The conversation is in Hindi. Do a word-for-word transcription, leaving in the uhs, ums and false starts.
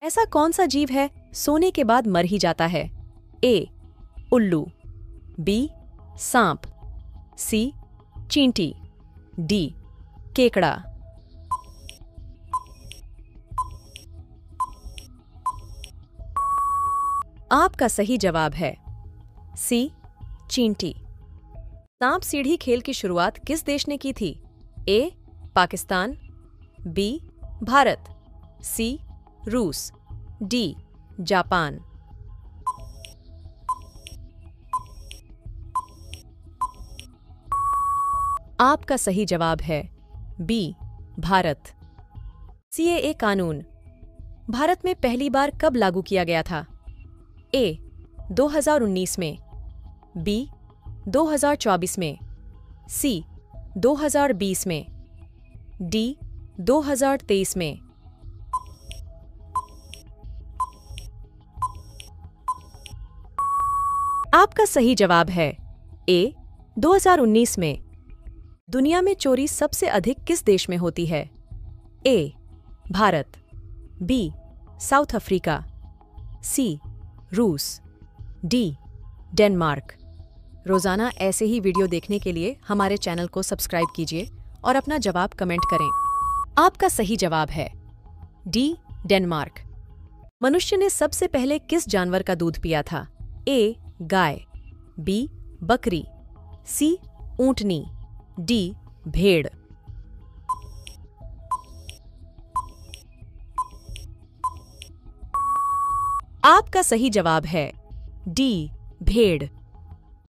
ऐसा कौन सा जीव है सोने के बाद मर ही जाता है? ए. उल्लू, बी. सांप, सी. चींटी, डी. केकड़ा। आपका सही जवाब है सी. चींटी। सांप सीढ़ी खेल की शुरुआत किस देश ने की थी? A. Pakistan, B. Bharat, C. रूस, डी. जापान। आपका सही जवाब है बी. भारत। सीएए कानून भारत में पहली बार कब लागू किया गया था? ए. दो हज़ार उन्नीस में, बी. दो हज़ार चौबीस में, सी. दो हज़ार बीस में, डी. दो हज़ार तेईस में। आपका सही जवाब है ए. दो हज़ार उन्नीस में। दुनिया में चोरी सबसे अधिक किस देश में होती है? A. Bharat, B. South Africa, C. रूस, डी. डेनमार्क। रोजाना ऐसे ही वीडियो देखने के लिए हमारे चैनल को सब्सक्राइब कीजिए और अपना जवाब कमेंट करें। आपका सही जवाब है डी. डेनमार्क। मनुष्य ने सबसे पहले किस जानवर का दूध पिया था? ए. गाय, बी. बकरी, सी. ऊंटनी, डी. भेड़। आपका सही जवाब है डी. भेड़।